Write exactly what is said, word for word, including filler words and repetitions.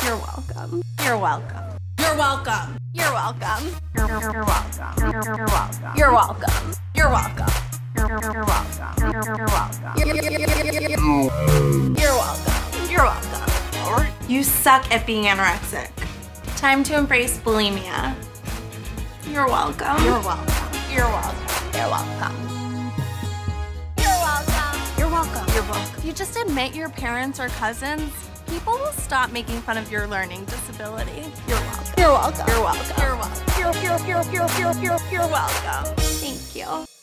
You're welcome. You're welcome. You're welcome. You're welcome. You're, you're, you're welcome. You're, you're, you're welcome. You're welcome. You're welcome. You're, you're, you're welcome. You're, you're, you're welcome. You're, you're, you're, you're, you're, you're welcome. You're welcome. You suck at being anorexic. Time to embrace bulimia. You're welcome. You're welcome. You're welcome. You're welcome. You're welcome. You're welcome. You're welcome. If you just admit your parents or cousins, people will stop making fun of your learning disability. You're welcome. You're welcome. You're welcome. You're welcome. You're, you're, you're, you're, you're, you're, you're welcome. Thank you.